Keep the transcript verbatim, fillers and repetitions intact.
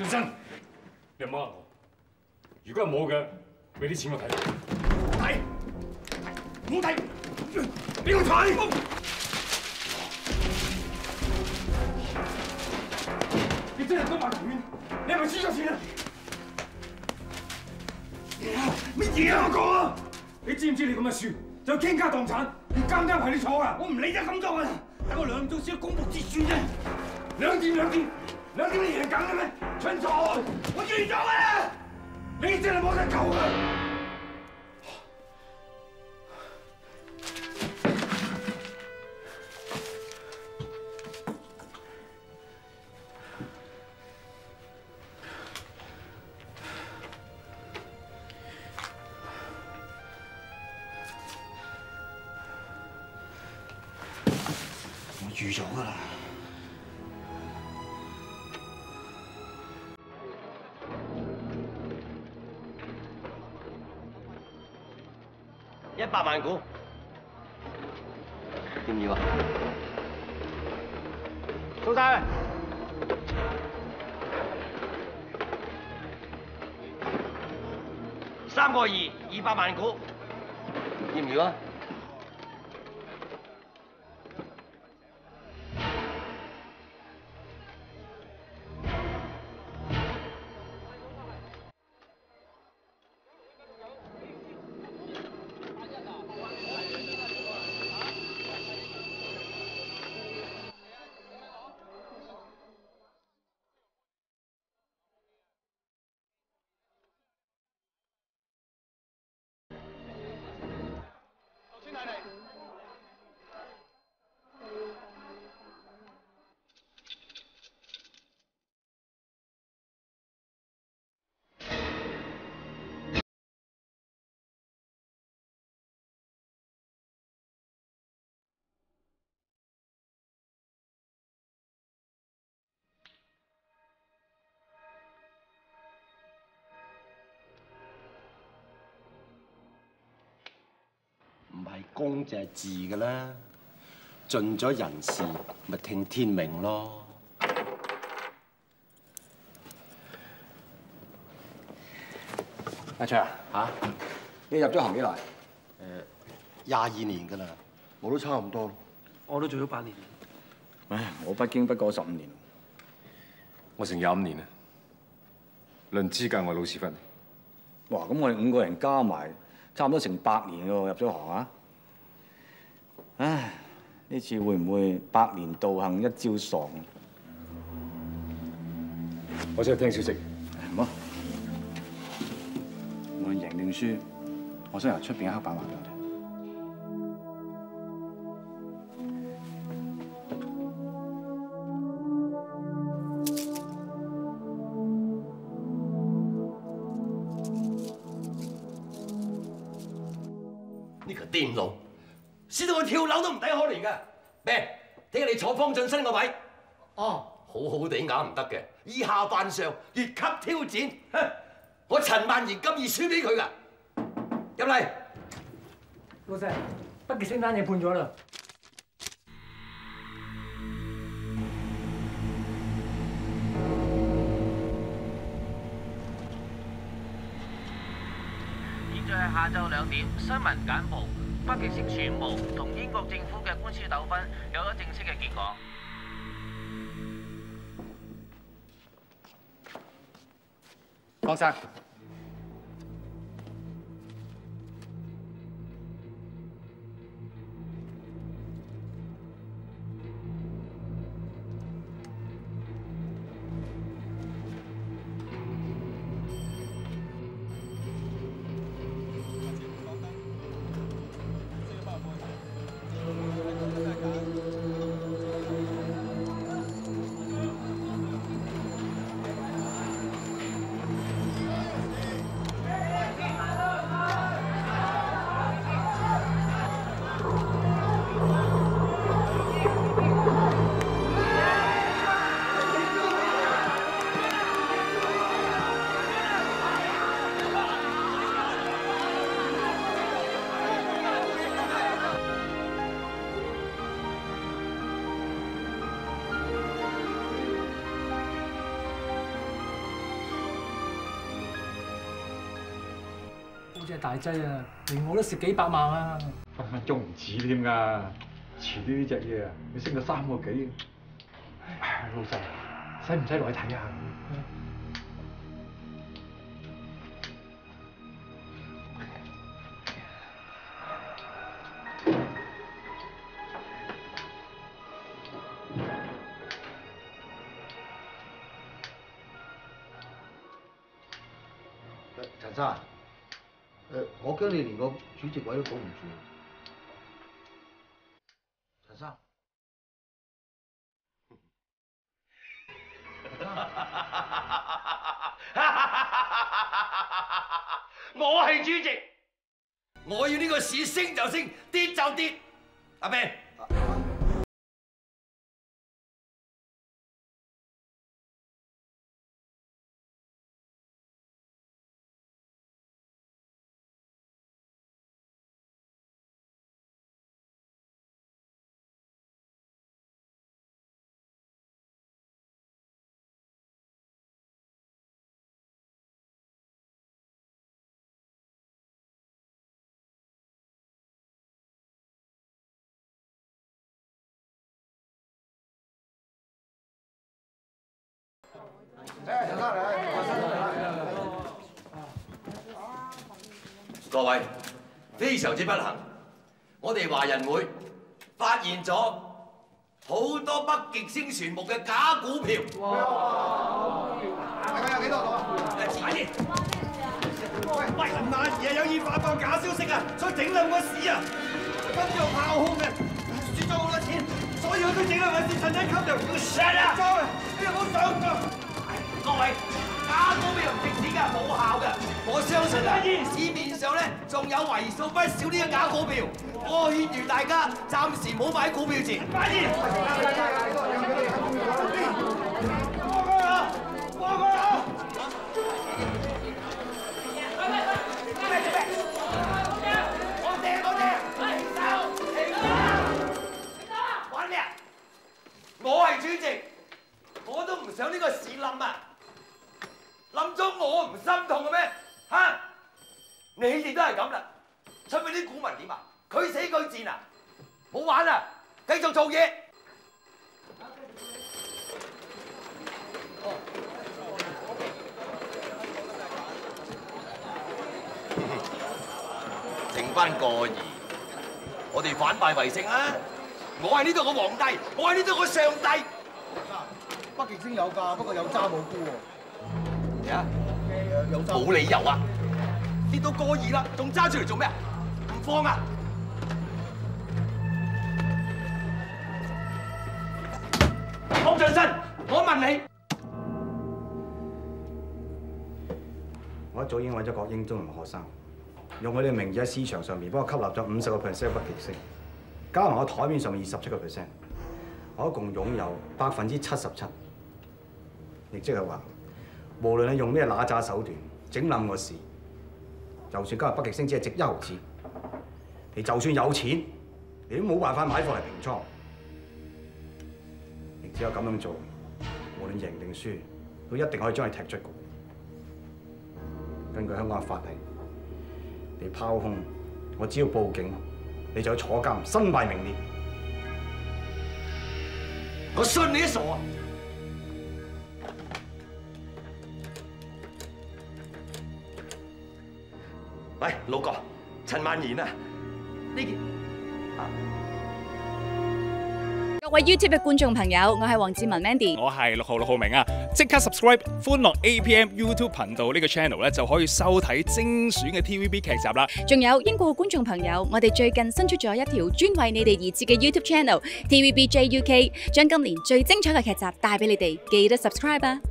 俊生，你唔好呃我。如果係冇嘅，俾啲錢我睇。睇，唔好睇，俾我睇。你真係都話遠，你係咪輸咗錢啊？乜嘢啊？我講啊！你知唔知你咁樣輸就傾家蕩產，連監監係你坐噶？我唔理得咁多噶啦，等我兩點鐘先公布結算啫。兩點兩點兩點你贏緊嘅咩？蠢材！我預咗啊！你真係冇得救啊！我預咗㗎啦。 一百萬股，要唔要啊？送晒。三個二，二百萬股，要唔要啊？唔係公就係字㗎啦，盡咗人事，咪聽天命咯。 阿卓嚇，你入咗行幾耐？誒， 廿二年㗎啦，我都差唔多咯。 我都做咗八年。 唉，我不經不過十五年。 我成廿五年啦，論資格我老屎忽。 哇！咁我哋五個人加埋，差唔多成百年喎，入咗行啊！唉，呢次會唔會百年道行一朝喪？ 我想聽消息。 唔好，無論贏定輸，我想由出邊嘅黑板話俾我聽。 呢個癲佬，輸到佢跳樓都唔抵可憐㗎。咩？聽日你坐方進新個位。哦，好好地硬唔得嘅，以下犯上，越級挑戰。我陳萬賢咁易輸俾佢㗎。入嚟， 老細，北極星單嘢判咗啦。 現在係下晝兩點，新聞簡報：北極星船務同英國政府嘅官司糾紛有咗正式嘅結果。 江生， 隻大劑啊，連我都蝕幾百萬啊！ 分分鐘唔止添㗎，遲啲呢隻嘢啊，要升到三個幾。唉，老細，使唔使落去睇下？ 陳生，誒，我驚你連個主席位都保唔住。陳生， 我係主席，我要呢個市升就升，跌就跌。阿 Ben。各位，非常之不幸，我哋華人會發現咗好多北極星船木嘅假股票。哇！大家有幾多個啊？快啲！喂，陳萬兒啊，有意發放假消息啊，想整冧個市啊！今朝炮轟嘅，輸咗好多錢，所以我都整冧個市，趁低吸就叫 shut up！裝啊！你有冇上當？各位。假股票唔值錢㗎，冇效㗎。我相信啊，市面上咧仲有為數不少呢個假股票。我勸喻大家暫時唔好買股票前。快啲！放開我！放開我！咩做咩？我掟我掟！停手！停手！玩咩啊？我係主席，我都唔想呢個市冧啊！冧咗我唔心痛嘅咩？嚇！你哋都係咁啦，出面啲股民點啊？佢死佢賤啊！冇玩啦，繼續做嘢。剩翻個二，我哋反敗為勝啊！我係呢度個皇帝，我係呢度個上帝。 北極星有價，不過有揸冇沽喎。 啊！冇理由啊！跌到過二啦，仲揸住嚟做咩啊？唔放啊！方進新，我問你， 我一早已經揾咗郭英忠同學生，用佢哋嘅名義喺市場上面幫我吸納咗五十個 percent 北極星，加埋我台面上面二十七個 percent， 我一共擁有百分之七十七，亦即係話。無論你用咩揦詐手段整冧個市，就算今日北極星只係值一毫子，你就算有錢，你都冇辦法買貨嚟平倉。亦只有咁樣做，無論贏定輸，都一定可以將你踢出局。根據香港嘅法例，你拋空，我只要報警，你就要坐監，身敗名裂。 我信你都傻啊！喂，老哥，陳萬賢啊，呢件啊， 各位 YouTube 嘅觀眾朋友，我係黃志文 Mandy， 我係六號六號明啊！即刻 subscribe 歡樂 A P M YouTube 頻道呢個 channel 咧，就可以收睇精選嘅 T V B 劇集啦。 仲有英國嘅觀眾朋友，我哋最近新出咗一條專為你哋而設嘅 YouTube channel T V B J U K， 將今年最精彩嘅劇集帶俾你哋，記得 subscribe 啊！